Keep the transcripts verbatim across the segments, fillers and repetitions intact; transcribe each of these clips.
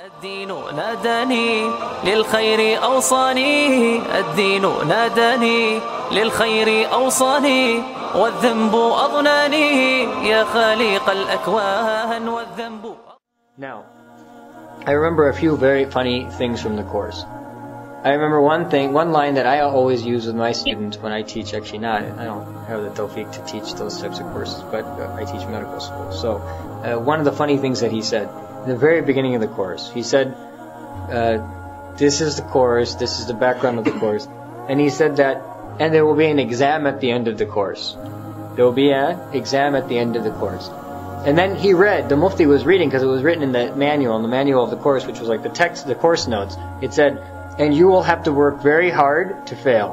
الدين ناداني للخير أوصاني الدين ناداني للخير أوصاني والذنب أضناني يا خالق الأكوان والذنب. Now, I remember a few very funny things from the course. I remember one thing, one line that I always use with my students when I teach, actually not, I don't have the tawfiq to teach those types of courses, but uh, I teach medical school. So, uh, one of the funny things that he said, in the very beginning of the course, he said, uh, this is the course, this is the background of the course, and he said that, and there will be an exam at the end of the course. There will be an exam at the end of the course. And then he read, the Mufti was reading, because it was written in the manual, in the manual of the course, which was like the text, the course notes. It said, and you will have to work very hard to fail.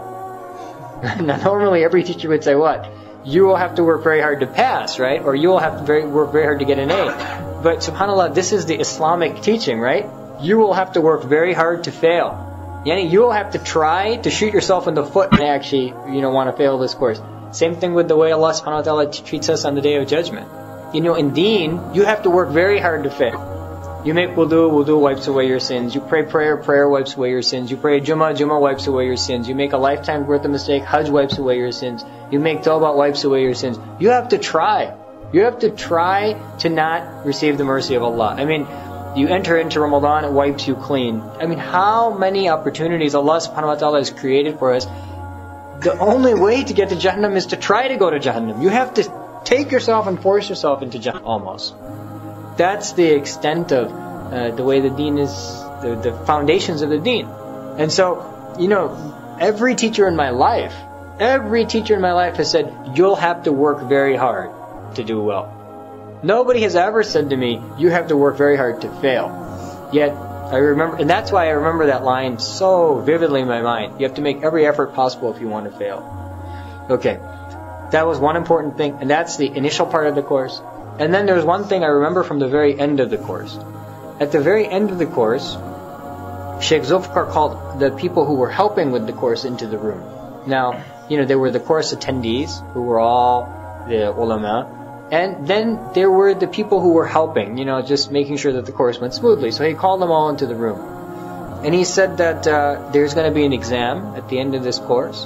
Now normally every teacher would say what? You will have to work very hard to pass, right? Or you will have to very, work very hard to get an A. But subhanAllah, this is the Islamic teaching, right? You will have to work very hard to fail. Yani, you will have to try to shoot yourself in the foot and actually, you know, want to fail this course. Same thing with the way Allah subhanahu wa ta'ala treats us on the Day of Judgment. You know, in deen, you have to work very hard to fail. You make wudu, wudu wipes away your sins. You pray prayer, prayer wipes away your sins. You pray Jummah, Jummah wipes away your sins. You make a lifetime worth of mistake, Hajj wipes away your sins. You make Tawbah, wipes away your sins. You have to try. You have to try to not receive the mercy of Allah. I mean, you enter into Ramadan, it wipes you clean. I mean, how many opportunities Allah subhanahu wa ta'ala has created for us. The only way to get to Jahannam is to try to go to Jahannam. You have to take yourself and force yourself into Jahannam almost. That's the extent of uh, the way the deen is, the, the foundations of the deen. And so, you know, every teacher in my life, every teacher in my life has said, you'll have to work very hard to do well. Nobody has ever said to me, you have to work very hard to fail. Yet, I remember, and that's why I remember that line so vividly in my mind. You have to make every effort possible if you want to fail. Okay, that was one important thing, and that's the initial part of the course. And then there's one thing I remember from the very end of the course. At the very end of the course, Sheikh Zulfikar called the people who were helping with the course into the room. Now, you know, there were the course attendees, who were all the ulama, and then there were the people who were helping, you know, just making sure that the course went smoothly. So he called them all into the room. And he said that uh, there's going to be an exam at the end of this course.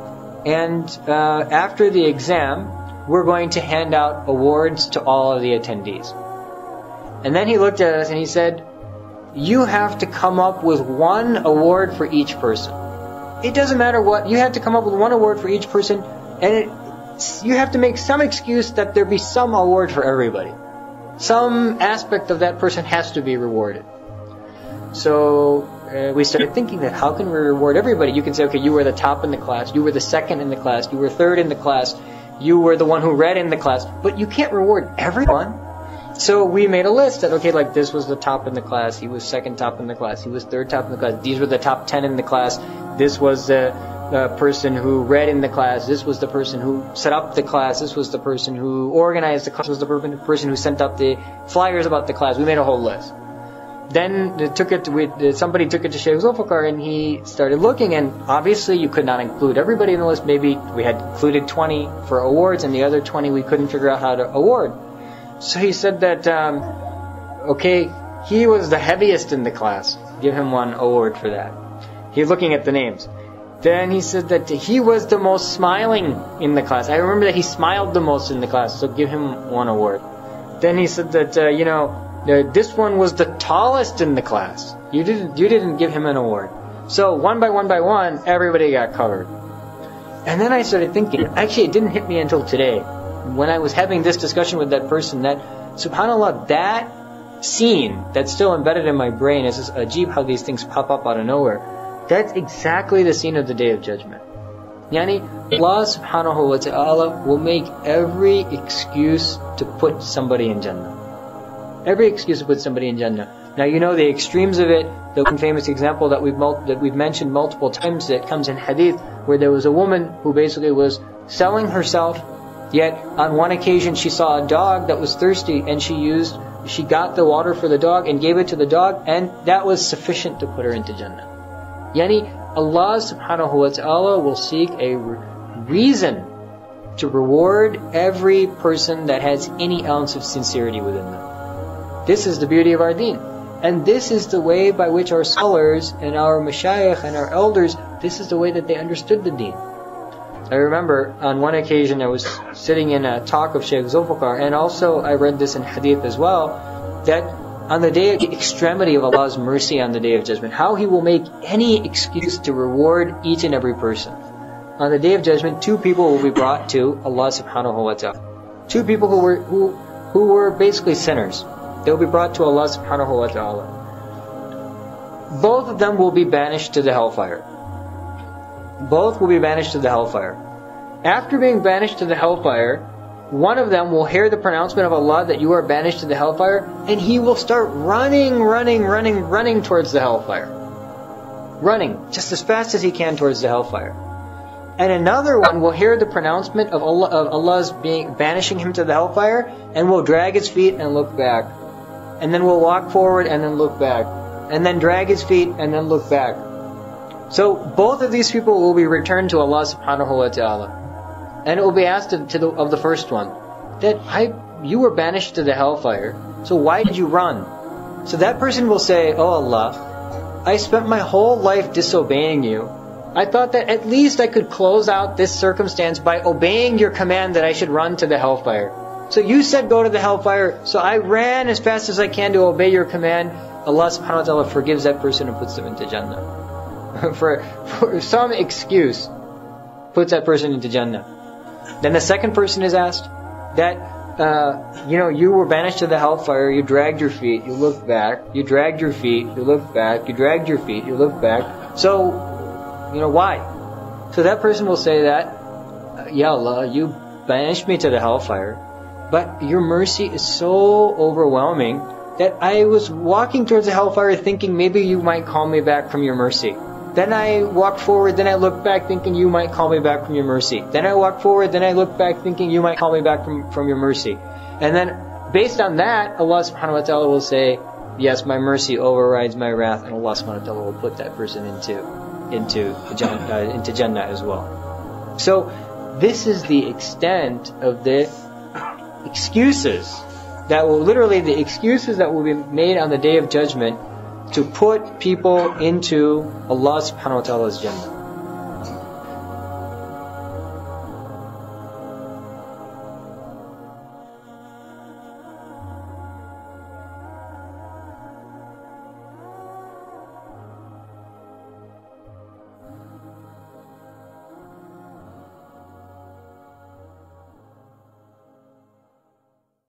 And uh, after the exam, we're going to hand out awards to all of the attendees. And then he looked at us and he said, you have to come up with one award for each person. It doesn't matter what, you have to come up with one award for each person, and it, you have to make some excuse that there be some award for everybody. Some aspect of that person has to be rewarded. So uh, we started thinking that how can we reward everybody? You can say, okay, you were the top in the class, you were the second in the class, you were third in the class, you were the one who read in the class, but you can't reward everyone. So we made a list that, okay, like this was the top in the class, he was second top in the class, he was third top in the class, these were the top ten in the class, this was the, the person who read in the class, this was the person who set up the class, this was the person who organized the class, this was the person who sent out the flyers about the class. We made a whole list. Then they took it to, we, somebody took it to Sheikh Zulfikar and he started looking, and obviously you could not include everybody in the list. Maybe we had included twenty for awards and the other twenty we couldn't figure out how to award. So he said that, um, okay, he was the heaviest in the class. Give him one award for that. He's looking at the names. Then he said that he was the most smiling in the class. I remember that he smiled the most in the class, so give him one award. Then he said that, uh, you know, Uh, this one was the tallest in the class. You didn't, you didn't give him an award. So one by one by one, everybody got covered. And then I started thinking, actually it didn't hit me until today, when I was having this discussion with that person, that subhanAllah, that scene that's still embedded in my brain, is just ajib how these things pop up out of nowhere. That's exactly the scene of the Day of Judgment. Yani, Allah subhanahu wa ta'ala will make every excuse to put somebody in Jannah. Every excuse to put somebody in Jannah. Now you know the extremes of it. The one famous example that we've that we've mentioned multiple times that comes in hadith, where there was a woman who basically was selling herself, yet on one occasion she saw a dog that was thirsty, and she used she got the water for the dog and gave it to the dog, and that was sufficient to put her into Jannah. Yani Allah subhanahu wa ta'ala will seek a reason to reward every person that has any ounce of sincerity within them. This is the beauty of our deen. And this is the way by which our scholars and our mashayikh and our elders, this is the way that they understood the deen. I remember on one occasion I was sitting in a talk of Shaykh Zulfikar, and also I read this in hadith as well, that on the day of the extremity of Allah's mercy on the Day of Judgment, how He will make any excuse to reward each and every person. On the Day of Judgment, two people will be brought to Allah subhanahu wa ta'ala. Two people who were, who, who were basically sinners. They will be brought to Allah subhanahu wa ta'ala. Both of them will be banished to the hellfire. Both will be banished to the hellfire. After being banished to the hellfire, one of them will hear the pronouncement of Allah that you are banished to the hellfire, and he will start running, running, running, running towards the hellfire. Running, just as fast as he can towards the hellfire. And another one will hear the pronouncement of Allah, of Allah's being, banishing him to the hellfire, and will drag his feet and look back. And then will walk forward and then look back. And then drag his feet and then look back. So both of these people will be returned to Allah subhanahu wa ta'ala. And it will be asked of, to the, of the first one, that I, you were banished to the hellfire, so why did you run? So that person will say, oh Allah, I spent my whole life disobeying you. I thought that at least I could close out this circumstance by obeying your command that I should run to the hellfire. So you said go to the hellfire, so I ran as fast as I can to obey your command. Allah subhanahu wa ta'ala forgives that person and puts them into Jannah. for, for some excuse, puts that person into Jannah. Then the second person is asked that, uh, you know, you were banished to the hellfire, you dragged your feet, you looked back, you dragged your feet, you looked back, you dragged your feet, you looked back. So, you know, why? So that person will say that, Ya Allah, you banished me to the hellfire, but your mercy is so overwhelming that I was walking towards the hellfire thinking maybe you might call me back from your mercy. Then I walked forward, then I looked back thinking you might call me back from your mercy. Then I walked forward, then I looked back thinking you might call me back from, from your mercy. And then based on that, Allah subhanahu wa ta'ala will say, yes, my mercy overrides my wrath, and Allah subhanahu wa ta'ala will put that person into, into, uh, into Jannah as well. So this is the extent of the excuses that will, literally the excuses that will be made on the Day of Judgment to put people into Allah subhanahu wa ta'ala's Jannah.